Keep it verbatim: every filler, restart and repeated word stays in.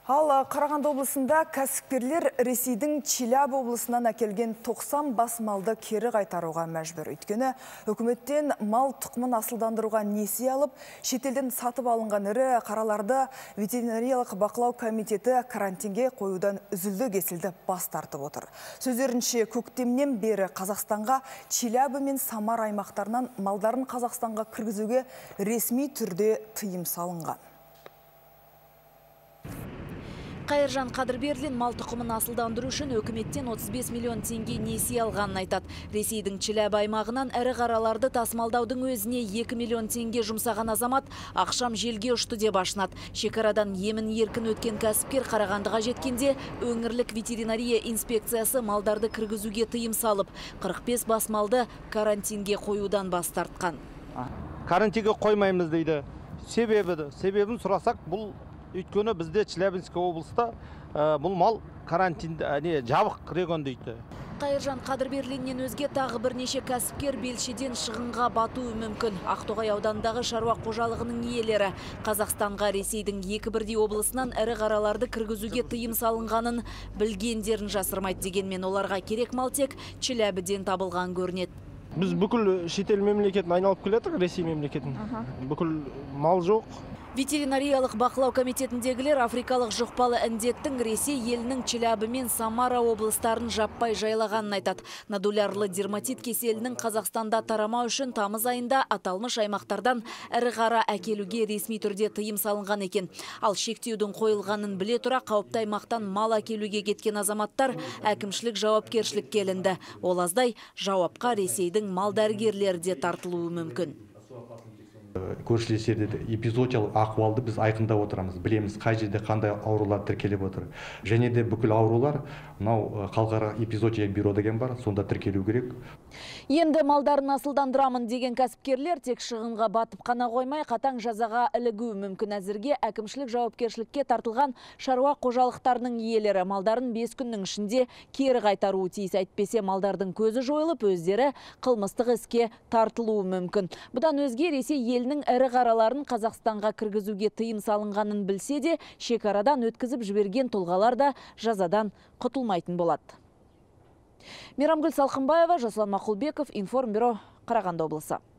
Ал Қарағанды облысында кәсіпкерлер Ресейдің Челябі облысынан әкелген тоқсан бас малды кері қайтаруға мәжбүр. Өйткені үкіметтен мал тұқымын асылдандыруға несие алып, шетелден сатып алынған ірі қараларды ветеринариялық бақылау комитеті карантинге қоюдан үзілді кесілді бас тартып отыр. Сөздерінше, көктемнен бері Қазақстанға Челябі мен Самар аймақтарынан малдарын Қазақстанға кіргізуге ресми түрде тыйым салынған. Қайыржан Қадырберлин мал тұқымын асылдандыру үшін өкіметтен отыз бес миллион теңге несие алғанын айтады. Ресейдің Челябі аймағынан ірі қараларды тасымалдаудың өзіне екі миллион теңге жұмсаған азамат ақшам желге ұшты деп ашынады. Шекарадан емін еркін өткен кәсіпкер Қарағандыға жеткенде өңірлік ветеринария инспекциясы малдарды кіргізуге тыйым салып, қырық бес бас малды карантинге қоюдан бас тартқан. Карантинге қоймаймыз дейді. Себебі, себебін сұрасақ, бұл өйткені бізде Челябинск облыста бұл мал карантинде жабық регион дейді. Қайыржан Қадырберлиннен өзге тағы бірнеше кәсіпкер белшеден шығынға батуы мүмкін. Ақтоғай ауданындағы шаруа қожалығының иелері Қазақстанға Ресейдің екі бірдей облысынан ірі қараларды кіргізуге тыйым салынғанын білгендерін жасырмайды, дегенмен оларға керек мал тек Челябіден табылған көрінеді. Біз бүкіл шетел мемлекетін айналып келедік, Ресей мемлекетін. Бүкіл мал жоқ. Ветеринариялық бақылау комитетіндегілер африкалық жұқпалы індеттің Ресей елінің Челябі мен Самара облыстарын жаппай жайлағанын айтады. Нодулярлы дерматит кеселінің Қазақстанда тарамау үшін тамыз айында аталмыш аймақтардан ірі қара әкелуге ресми түрде тыйым салынған екен. Ал шектеудің қойылғанын біле тұра қауіпті аймақтан мал әкелуге кеткен азаматтар әкімшілік жауапкершілікке ілінді. Ол аздай жауапқа Ресейдің мал дәрігерлері де тартылуы мүмкін. Көршілесерде эпизодиялық ахуалды біз айқындап отырамыз, білеміз қай жерде қандай аурулар тіркеліп отыр. Және де бүкіл аурулар мынау халықаралық эпизодия бюро деген бар, сонда тіркелу керек. Енді малдарын асылдандырамын деген кәсіпкерлер тек шығынға батып қана қоймай, қатаң жазаға ілігуі мүмкін. Әзірге әкімшілік жауапкершілікке тартылған шаруа қожалықтарының иелері малдарын бес күннің ішінде кері қайтаруы тиіс. Әйтпесе малдардың көзі жойылып, өздері қылмыстық іске тартылуы мүмкін. Бұдан өзге Ресей елінің ірі қараларын Қазақстанға кіргізуге тыйым салынғанын білсе де, шекарадан өткізіп жіберген тұлғалар да жазадан құтылмайтын болады. Мейрамгүл Салқынбаева, Жасұлан Мақұлбеков, Информбюро, Қарағанды облысы.